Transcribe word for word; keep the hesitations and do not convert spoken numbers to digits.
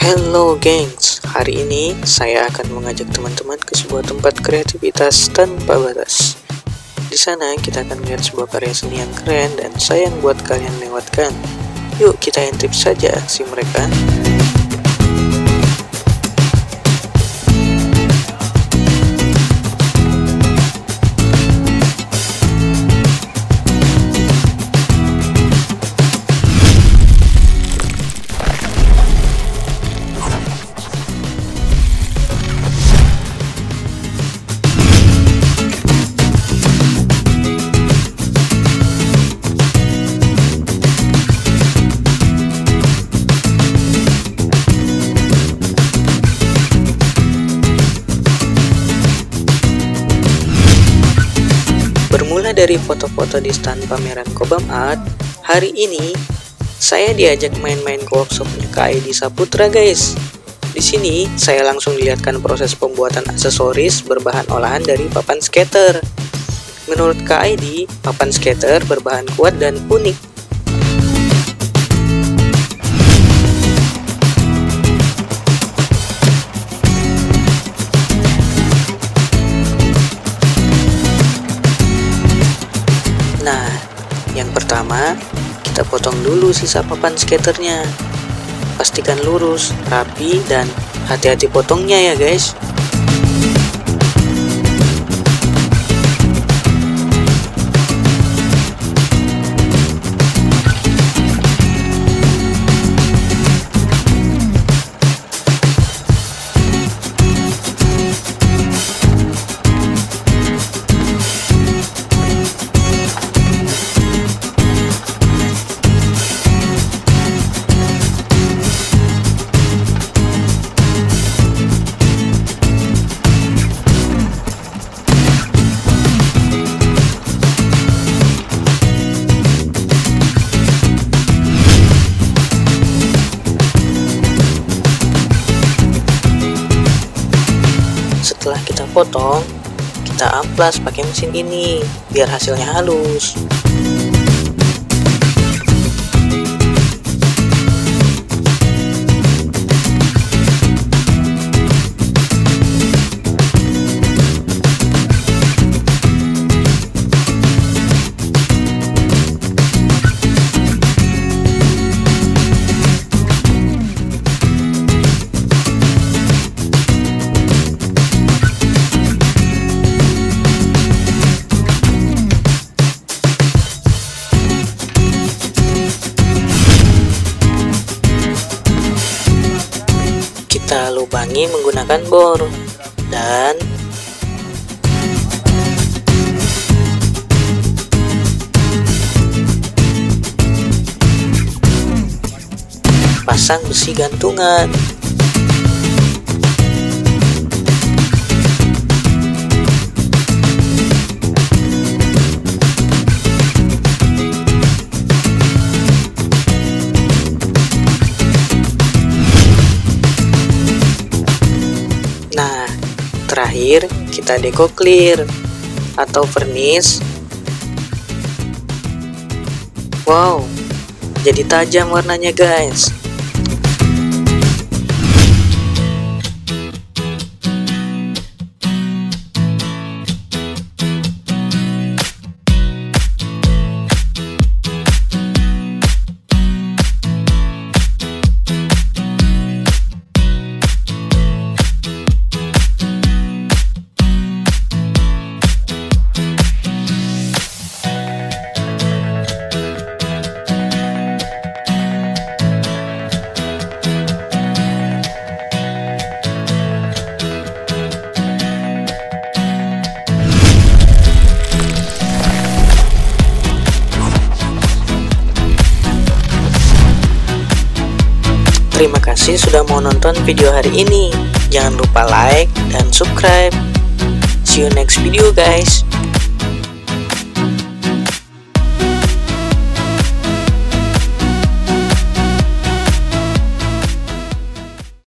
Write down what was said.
Hello gengs, hari ini saya akan mengajak teman-teman ke sebuah tempat kreativitas tanpa batas. Di sana kita akan melihat sebuah karya seni yang keren dan sayang buat kalian lewatkan. Yuk kita intip saja aksi mereka. Bermula dari foto-foto di stand pameran Cobham Art, hari ini saya diajak main-main ke workshopnya Kak Aidi Saputra guys. Di sini saya langsung dilihatkan proses pembuatan aksesoris berbahan olahan dari papan skater. Menurut Kak Aidi, papan skater berbahan kuat dan unik. Nah, yang pertama, kita potong dulu sisa papan skaternya. Pastikan lurus, rapi, dan hati-hati potongnya ya guys. Setelah kita potong, kita amplas pakai mesin ini biar hasilnya halus. Kita lubangi menggunakan bor dan pasang besi gantungan. Nah, terakhir kita deko clear atau vernis. Wow, jadi tajam warnanya guys. Terima kasih sudah mau nonton video hari ini. Jangan lupa like dan subscribe. See you next video guys.